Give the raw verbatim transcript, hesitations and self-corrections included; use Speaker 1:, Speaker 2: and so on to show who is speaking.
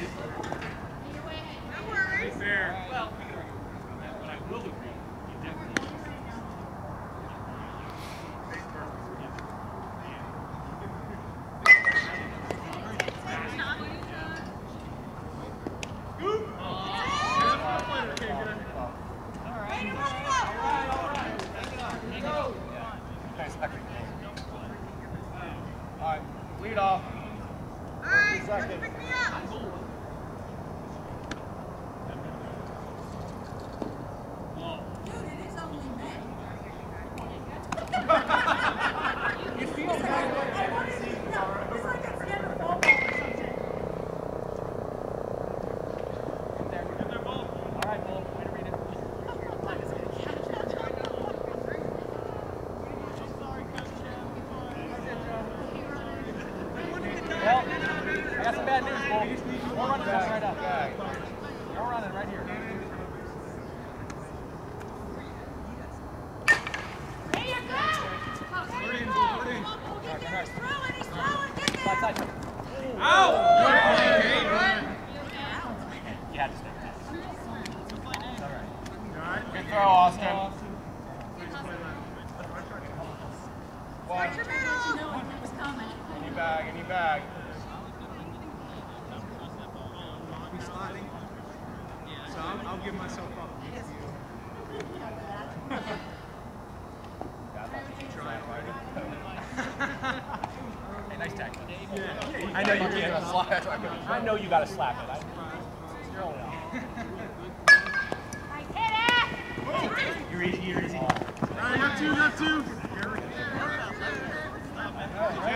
Speaker 1: Fair. Well, but I will agree. You definitely.
Speaker 2: Alright, lead off.
Speaker 3: Alright, pick me up.
Speaker 4: Dude, it is only May.
Speaker 2: You feel
Speaker 4: It's like, I want to see, no, it's like it's never football or something.
Speaker 2: Alright, Bull, way to read it. Well, I got some bad news, Bull. More running back right up. More running right here.
Speaker 4: There you go! There you go! We'll get there, he's throwing, he's throwing, get there!
Speaker 2: Side, side, side.
Speaker 1: Ow!
Speaker 2: You had to stay. It's alright. Good throw, Austin.
Speaker 3: Watch your middle.
Speaker 4: You know it was coming.
Speaker 2: Any bag, any bag.
Speaker 5: He's sliding. So I'll, I'll give myself up.
Speaker 2: Hey, nice tackle.
Speaker 5: Yeah.
Speaker 2: I know you can't slap. I know you gotta slap it. I, you're only on.
Speaker 4: Nice hit it!
Speaker 2: You're easy, you're easy.
Speaker 5: All right, got two, got two.
Speaker 2: Hey,